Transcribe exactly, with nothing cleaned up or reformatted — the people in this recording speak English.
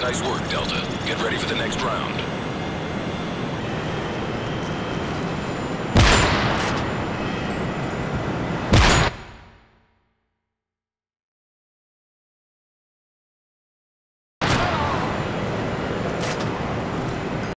Nice work, Delta. Get ready for the next round.